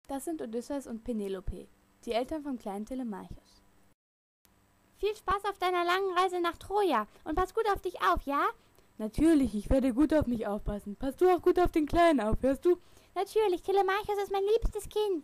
Das sind Odysseus und Penelope, die Eltern vom kleinen Telemachos. Viel Spaß auf deiner langen Reise nach Troja und pass gut auf dich auf, ja? Natürlich, ich werde gut auf mich aufpassen. Pass du auch gut auf den Kleinen auf, hörst du? Natürlich, Telemachos ist mein liebstes Kind.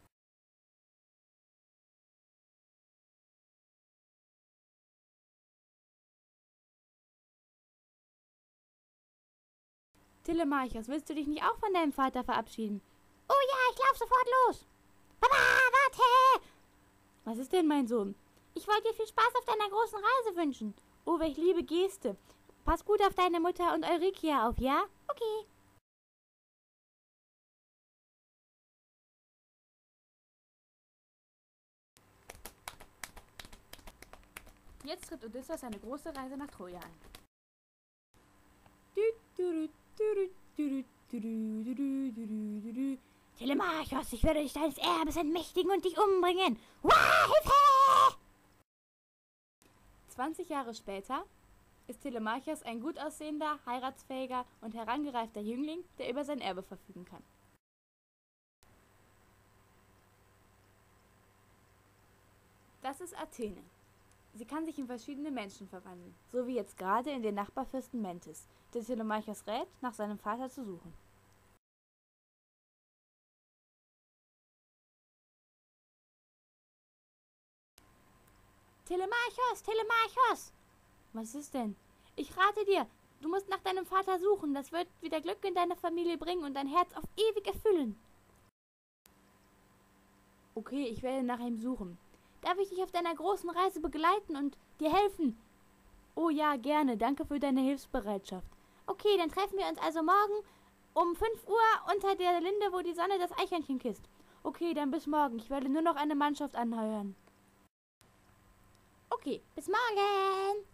Telemachos, willst du dich nicht auch von deinem Vater verabschieden? Oh ja, ich lauf sofort los. Papa, warte! Was ist denn, mein Sohn? Ich wollte dir viel Spaß auf deiner großen Reise wünschen. Oh, welch liebe Geste. Pass gut auf deine Mutter und Eurykia auf, ja? Okay. Jetzt tritt Odysseus eine große Reise nach Troja an. Telemachos, ich werde dich deines Erbes entmächtigen und dich umbringen. Wah, Hilfe! 20 Jahre später ist Telemachos ein gut aussehender, heiratsfähiger und herangereifter Jüngling, der über sein Erbe verfügen kann. Das ist Athene. Sie kann sich in verschiedene Menschen verwandeln, so wie jetzt gerade in den Nachbarfürsten Mentes, der Telemachos rät, nach seinem Vater zu suchen. Telemachos, Telemachos! Was ist denn? Ich rate dir, du musst nach deinem Vater suchen, das wird wieder Glück in deine Familie bringen und dein Herz auf ewig erfüllen. Okay, ich werde nach ihm suchen. Darf ich dich auf deiner großen Reise begleiten und dir helfen? Oh ja, gerne, danke für deine Hilfsbereitschaft. Okay, dann treffen wir uns also morgen um 5 Uhr unter der Linde, wo die Sonne das Eichhörnchen küsst. Okay, dann bis morgen, ich werde nur noch eine Mannschaft anheuern. Okay, bis morgen!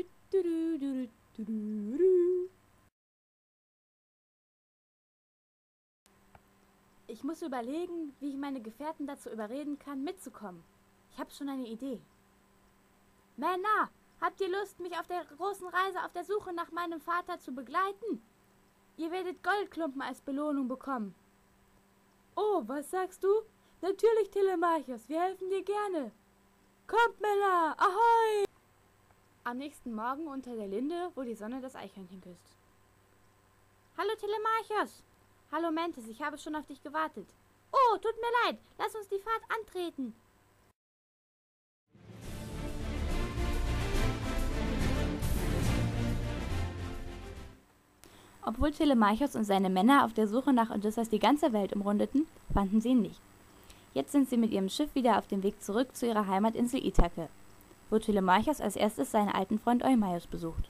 Ich muss überlegen, wie ich meine Gefährten dazu überreden kann, mitzukommen. Ich habe schon eine Idee. Männer, habt ihr Lust, mich auf der großen Reise auf der Suche nach meinem Vater zu begleiten? Ihr werdet Goldklumpen als Belohnung bekommen. Oh, was sagst du? Natürlich, Telemachos, wir helfen dir gerne. Kommt, Männer, ahoi! Am nächsten Morgen unter der Linde, wo die Sonne das Eichhörnchen küsst. Hallo, Telemachos! Hallo, Mentes, ich habe schon auf dich gewartet. Oh, tut mir leid, lass uns die Fahrt antreten. Obwohl Telemachos und seine Männer auf der Suche nach Odysseus die ganze Welt umrundeten, fanden sie ihn nicht. Jetzt sind sie mit ihrem Schiff wieder auf dem Weg zurück zu ihrer Heimatinsel Ithake, wo Telemachos als erstes seinen alten Freund Eumaios besucht.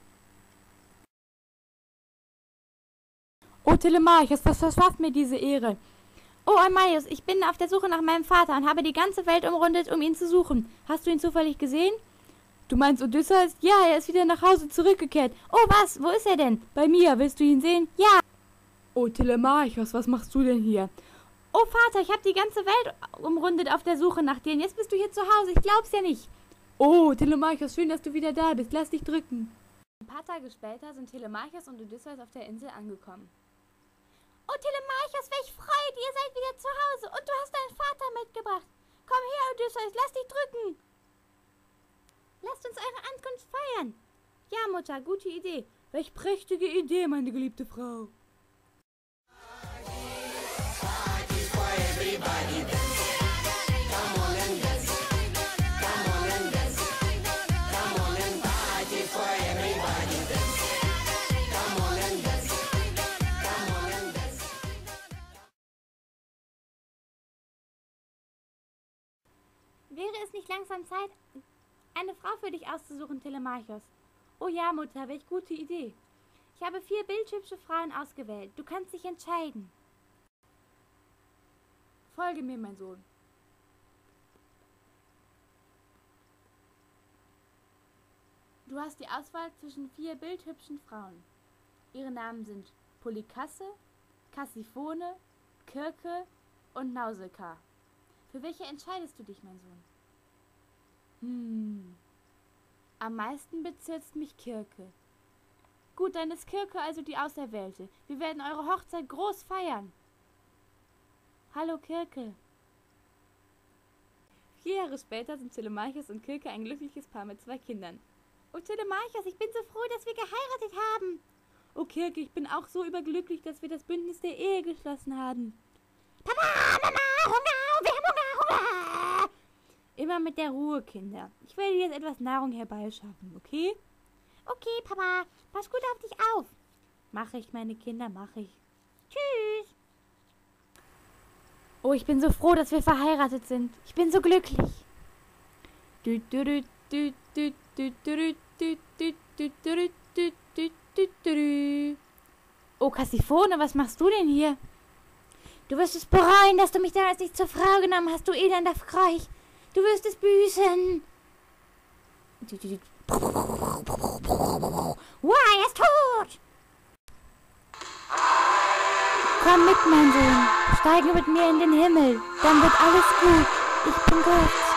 Oh Telemachos, was verschafft mir diese Ehre? Oh Eumaios, ich bin auf der Suche nach meinem Vater und habe die ganze Welt umrundet, um ihn zu suchen. Hast du ihn zufällig gesehen? Du meinst Odysseus? Ja, er ist wieder nach Hause zurückgekehrt. Oh was, wo ist er denn? Bei mir, willst du ihn sehen? Ja. Oh Telemachos, was machst du denn hier? Oh Vater, ich habe die ganze Welt umrundet auf der Suche nach dir und jetzt bist du hier zu Hause, ich glaub's ja nicht. Oh Telemachos, schön, dass du wieder da bist, lass dich drücken. Ein paar Tage später sind Telemachos und Odysseus auf der Insel angekommen. Oh Telemachos, welch Freude, ihr seid wieder zu Hause und du hast deinen Vater mitgebracht. Komm her, Odysseus, lass dich drücken. Lasst uns eure Ankunft feiern. Ja, Mutter, gute Idee. Welch prächtige Idee, meine geliebte Frau. Wäre es nicht langsam Zeit, eine Frau für dich auszusuchen, Telemachos? Oh ja, Mutter, welch gute Idee. Ich habe 4 bildhübsche Frauen ausgewählt. Du kannst dich entscheiden. Folge mir, mein Sohn. Du hast die Auswahl zwischen 4 bildhübschen Frauen. Ihre Namen sind Polykasse, Kassiphone, Kirke und Nausicaa. Für welche entscheidest du dich, mein Sohn? Am meisten bezirzt mich Kirke. Gut, dann ist Kirke also die Auserwählte. Wir werden eure Hochzeit groß feiern. Hallo Kirke, 4 Jahre später sind Telemachos und Kirke ein glückliches Paar mit 2 Kindern. Oh, Telemachos, ich bin so froh, dass wir geheiratet haben. Oh, Kirke, ich bin auch so überglücklich, dass wir das Bündnis der Ehe geschlossen haben. Papa, Mama, Hunger, wir haben Hunger. Immer mit der Ruhe, Kinder. Ich werde jetzt etwas Nahrung herbeischaffen, okay? Okay, Papa, pass gut auf dich auf. Mach ich, meine Kinder, mach ich. Tschüss. Oh, ich bin so froh, dass wir verheiratet sind. Ich bin so glücklich. Oh, Kassiphone, was machst du denn hier? Du wirst es bereuen, dass du mich damals nicht zur Frau genommen hast, du elender Frosch. Du wirst es büßen. Wow, er ist tot. Komm mit, mein Sohn. Steige mit mir in den Himmel. Dann wird alles gut. Ich bin Gott.